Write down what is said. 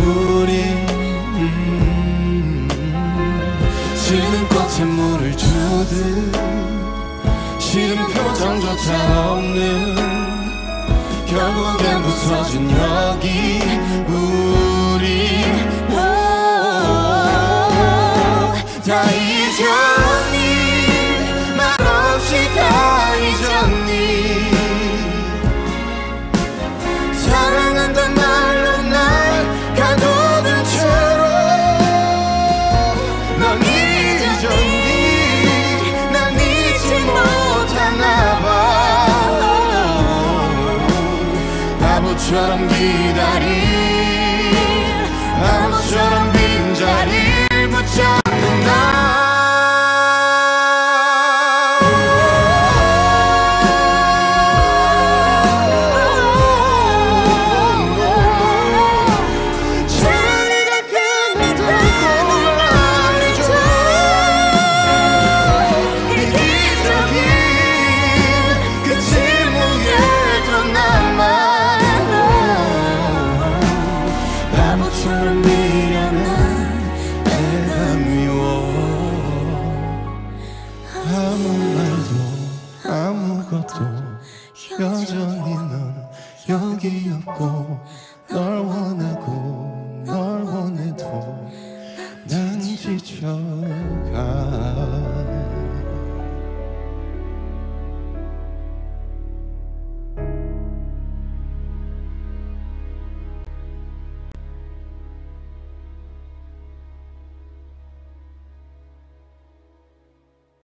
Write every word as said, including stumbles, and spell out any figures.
우린 음, 시든 꽃에 물을 주듯 싫은 표정조차 없는 결국엔 부서진 여기 우리 다 잊었니 말없이 다 잊었니 사랑한단 말로 날 가둬둔 채로 넌 잊었니 난 잊지 못하나 봐 바보처럼 기다린 바보처럼 빈자리를 붙잡는 나 여전히 넌 여기 없고 널 원하고 널 원해도 난 지쳐가